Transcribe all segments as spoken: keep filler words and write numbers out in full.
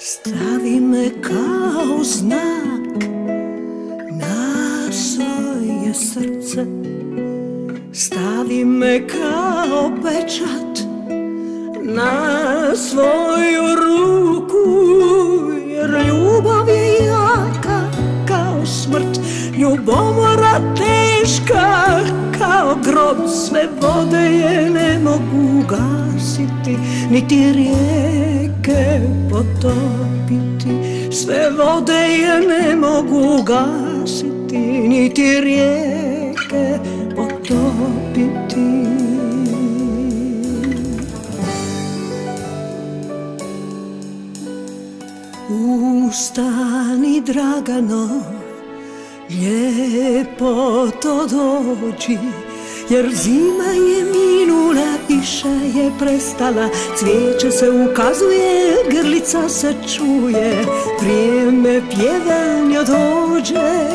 Stavi me kao znak na svoje srce, stavi me kao pečat na svoju ruku, jer ljubav je jaka kao smrt, ljubomora teška kao grob. Sve vode je ne mogu gasiti, niti rijeke potopiti. Sve vode je ne mogu gasiti, niti rijeke potopiti. Ustani, Dragano, lijepo to dođi, jer zima je minula, kiša je prestala, cvijeće se ukazuje, grlica se čuje, vrijeme pjevanja dođe.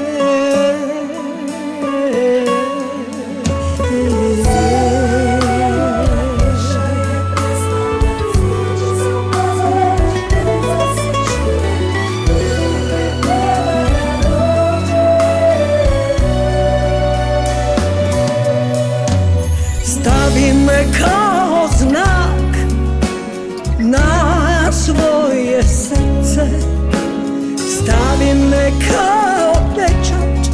Stavi me kao znak na svoje srce, stavi me kao pečat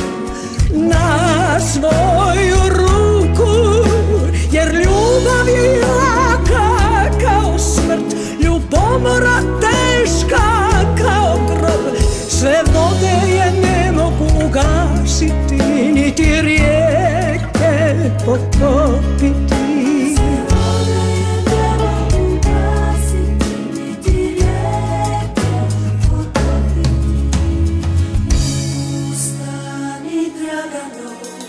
na svoju ruku, jer ljubav je jaka kao smrt, ljubomora teška kao grob. Sve vode je ne mogu gasiti, niti rijeke potopiti. Ustani, Dragano,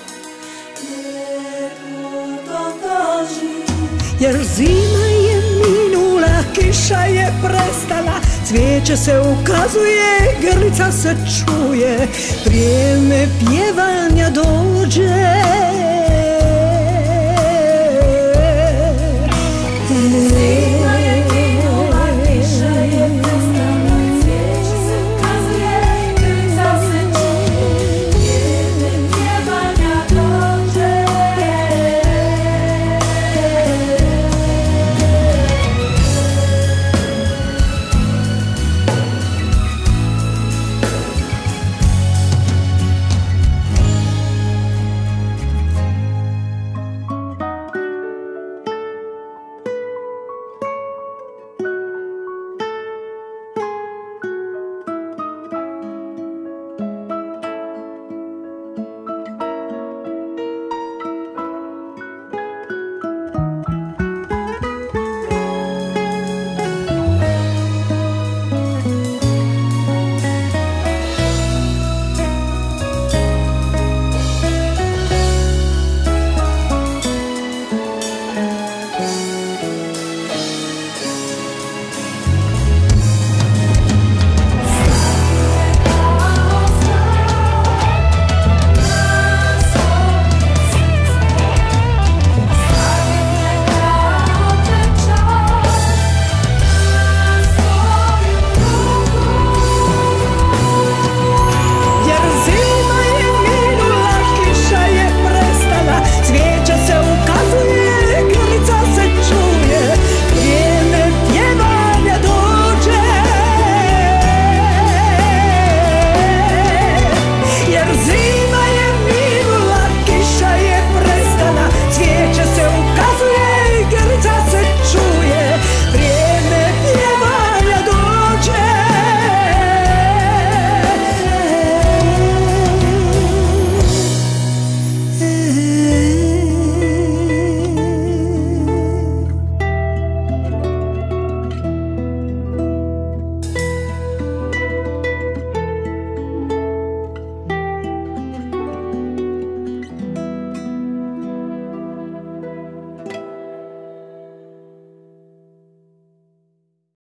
lijepo to dođi, jer zima je minula, kiša je prestala, cvijeće se ukazuje, grlica se čuje, vrijeme pjevanja dođe.